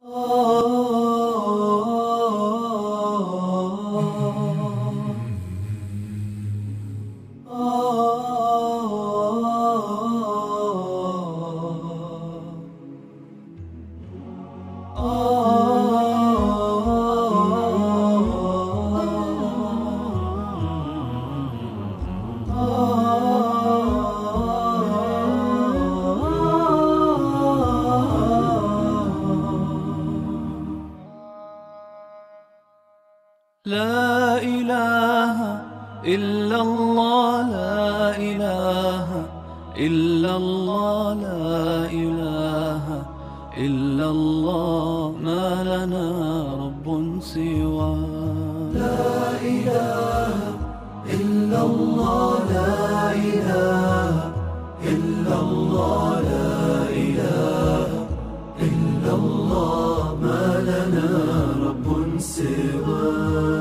لا إله إلا الله، لا إله إلا الله، لا إله إلا الله، ما لنا رب سواه. لا إله إلا الله، لا إله إلا الله، لا إله إلا الله، ما لنا رب سواه.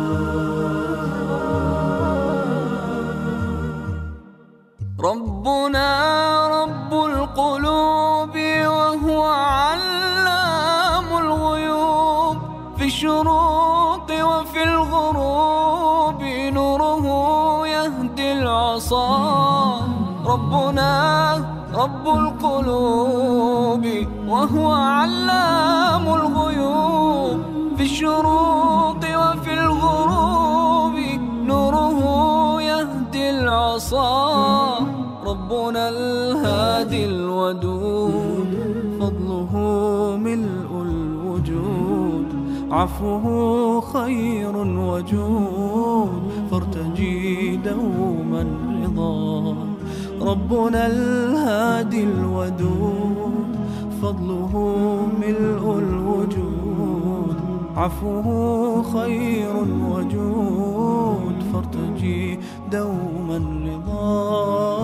ربنا رب القلوب وهو علام الغيوب، في الشروق وفي الغروب نوره يهدي العصا. ربنا رب القلوب وهو علام الغيوب، في الشروق وفي الغروب نوره يهدي العصا. ربنا الهادي الودود، فضله ملء الوجود، عفوه خير وجود، فارتجي دوما رضا. ربنا الهادي الودود، فضله ملء الوجود، عفوه خير وجود، فارتجي دوما رضا.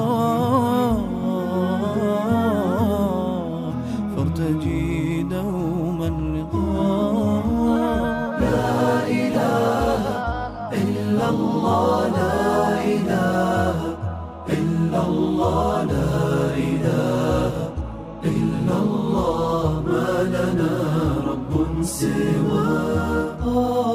فارتجي دوما رضا. لا إله إلا الله، لا إله إلا الله، لا إله إلا الله، ما لنا رب سواه.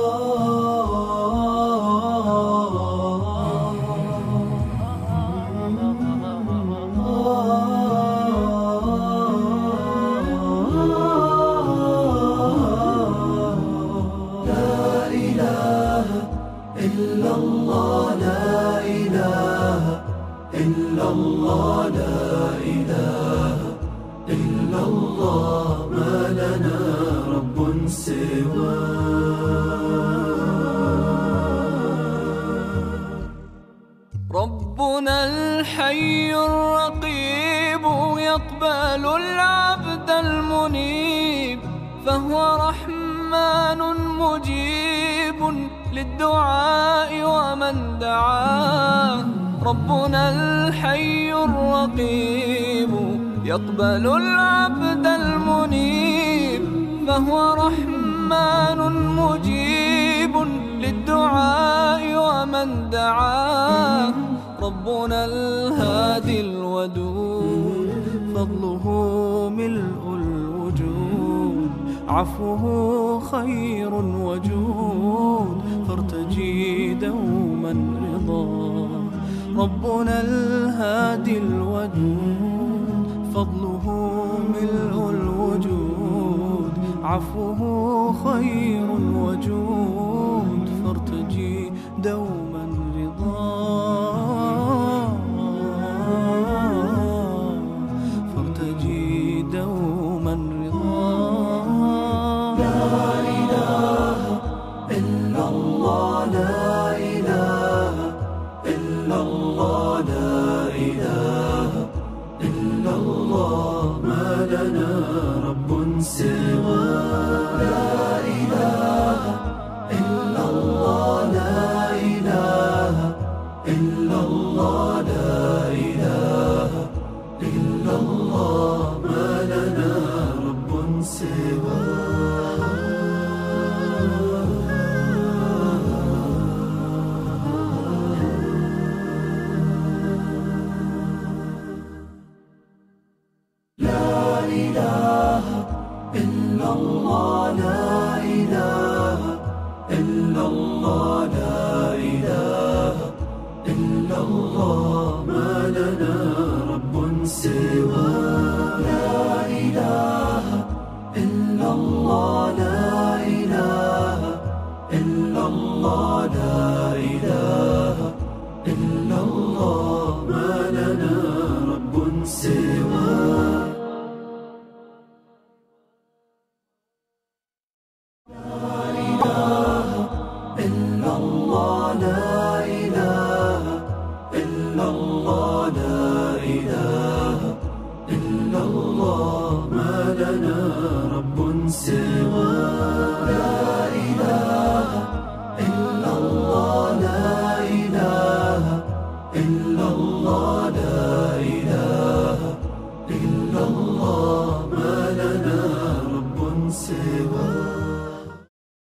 إلا الله، لا إله إلا الله، لا إله إلا الله، ما لنا رب سواه. ربنا الحي الرقيب يقبل العبد المنيب، فهو رحمن مجيب للدعاء ومن دعاه. ربنا الحي الرقيب يقبل العبد المنيب، فهو رحمن مجيب للدعاء ومن دعاه. ربنا الهادي الودود، فضله ملء الوجود، عفوه خير وجود، فارتجي دوما رضا. ربنا الهادي الودود، فضله ملء الوجود، عفوه خير وجود، فارتجي دوما رضا. فارتجي دوما رضا. لا إله إلا الله، لا إله إلا الله، لا إله إلا الله، ما لنا رب سواه. لا إله إلا الله، لا إله إلا الله، لا إله إلا الله، ما لنا رب سواه. لا إله إلا إلا الله لا إله إلا الله لا إله إلا الله ما لنا رب سوى لا إله إلا الله لا إله إلا الله لا إله إلا الله ما لنا رب سوى إلا الله لا إله إلا الله لا إله إلا الله ما لنا رب سوى